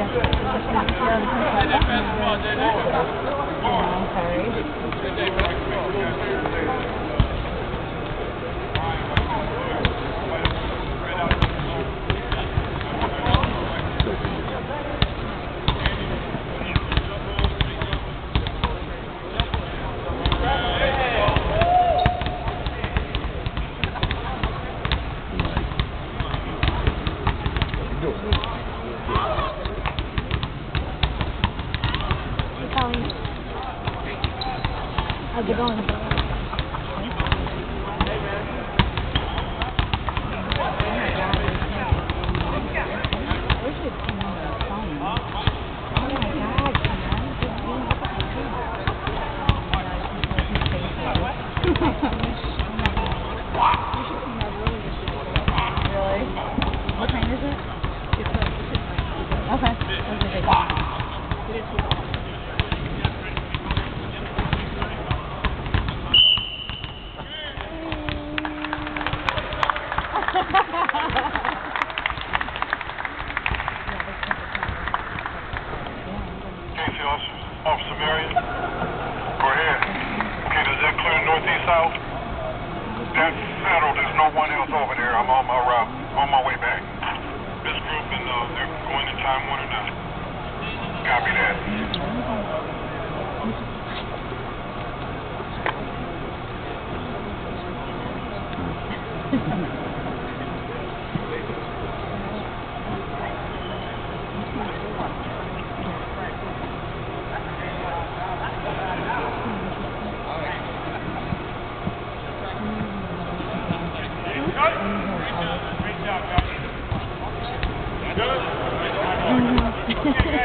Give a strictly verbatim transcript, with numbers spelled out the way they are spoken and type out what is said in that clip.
How's it going? Really? What time is it? Okay. Officer Marion, go ahead. Okay, does that clear northeast south? That's settled. There's no one else over there. I'm on my route, on my way back. This group and uh, they're going to Time Warner now. Copy that. Good.